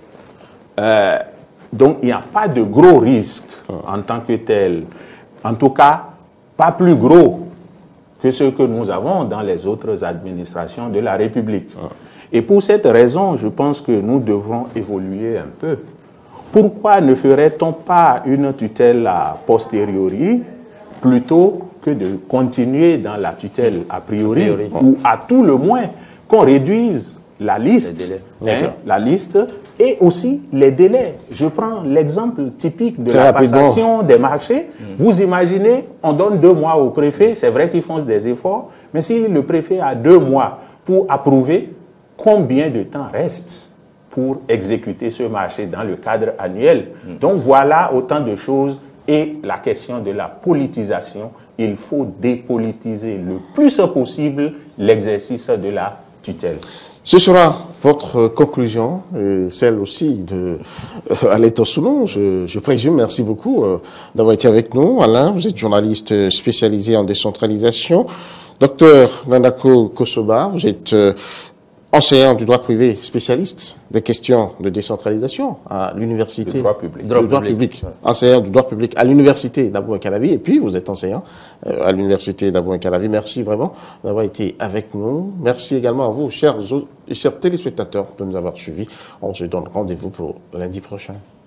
Euh, donc, il n'y a pas de gros risques en tant que tel. En tout cas, pas plus gros que ce que nous avons dans les autres administrations de la République. Ah. Et pour cette raison, je pense que nous devrons évoluer un peu. Pourquoi ne ferait-on pas une tutelle a posteriori plutôt que de continuer dans la tutelle a priori, a priori. Ou à tout le moins qu'on réduise la liste, hein, la liste et aussi les délais. Je prends l'exemple typique de Très la rapidement. passation des marchés. Mmh. Vous imaginez, on donne deux mois au préfet, c'est vrai qu'ils font des efforts, mais si le préfet a deux mois pour approuver, combien de temps reste pour exécuter ce marché dans le cadre annuel? Mmh. Donc voilà autant de choses. Et la question de la politisation, il faut dépolitiser le plus possible l'exercice de la tutelle. Ce sera votre conclusion, et celle aussi de euh, Alain Tossoulon, je, je présume. Merci beaucoup euh, d'avoir été avec nous. Alain, vous êtes journaliste spécialisé en décentralisation. Docteur Nanako Kosoba, vous êtes euh, enseignant du droit privé spécialiste des questions de décentralisation à l'université. Du droit public. Droit, droit public. public. Enseignant du droit public à l'université d'Abou-Calavi. Et puis, vous êtes enseignant euh, à l'université d'Abou-Calavi. Merci vraiment d'avoir été avec nous. Merci également à vous, chers, chers téléspectateurs, de nous avoir suivis. On se donne rendez-vous pour lundi prochain.